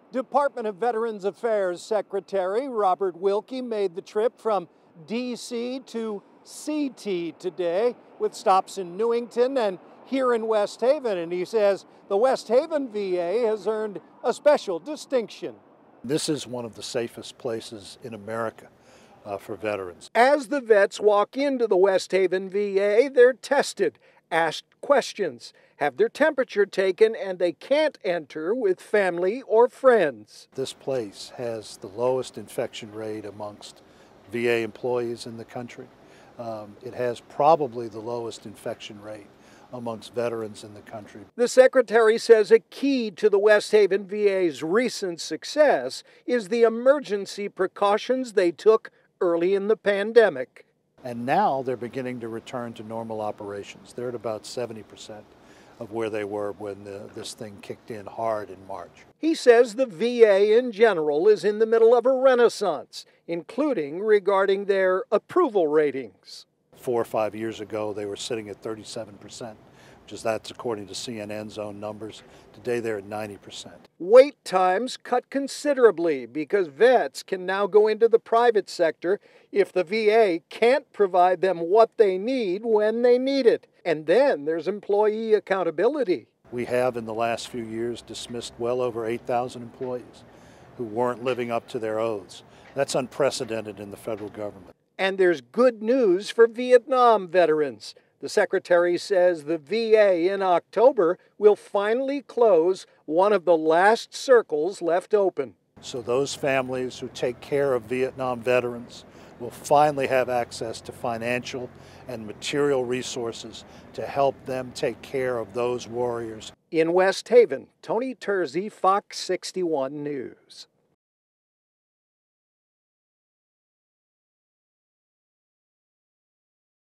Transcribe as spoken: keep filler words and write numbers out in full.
Department of Veterans Affairs Secretary Robert Wilkie made the trip from D C to C T today with stops in Newington and here in West Haven. And he says the West Haven V A has earned a special distinction. This is one of the safest places in America uh, for veterans. As the vets walk into the West Haven V A, they're tested, asked questions, have their temperature taken, and they can't enter with family or friends. This place has the lowest infection rate amongst V A employees in the country. Um, it has probably the lowest infection rate amongst veterans in the country. The Secretary says a key to the West Haven V A's recent success is the emergency precautions they took early in the pandemic. And now they're beginning to return to normal operations. They're at about seventy percent of where they were when the, this thing kicked in hard in March. He says the V A in general is in the middle of a renaissance, including regarding their approval ratings. Four or five years ago, they were sitting at thirty-seven percent, which is that's according to C N N's own numbers. Today, they're at ninety percent. Wait times cut considerably because vets can now go into the private sector if the V A can't provide them what they need when they need it. And then there's employee accountability. We have, in the last few years, dismissed well over eight thousand employees who weren't living up to their oaths. That's unprecedented in the federal government. And there's good news for Vietnam veterans. The Secretary says the V A in October will finally close one of the last circles left open. So those families who take care of Vietnam veterans will finally have access to financial and material resources to help them take care of those warriors. In West Haven, Tony Terzi, Fox sixty-one News.